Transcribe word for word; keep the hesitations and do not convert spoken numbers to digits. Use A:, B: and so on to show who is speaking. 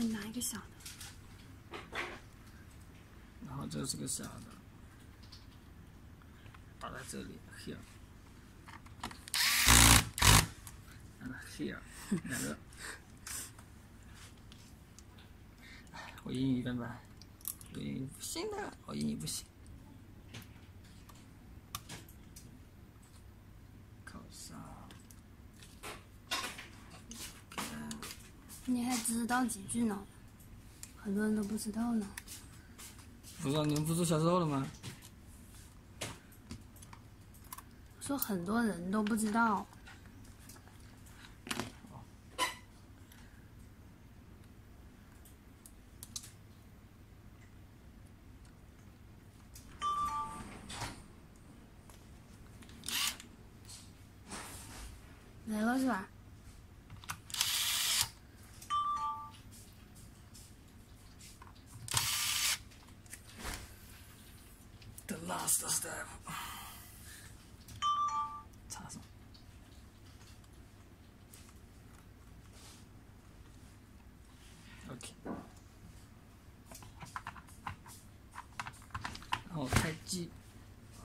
A: 你拿一个小的。
B: 然后这是个小的，打在这里 ，here， 然后 here， 两个。我英语一般般，我英语不行的，我英语不行。考上。
A: 你还知道几句呢？很多人都不知道呢。
B: 不知道你们不是小时候了吗？
A: 说很多人都不知道。没了是吧？
B: The last step， 插上。OK， 然后开机。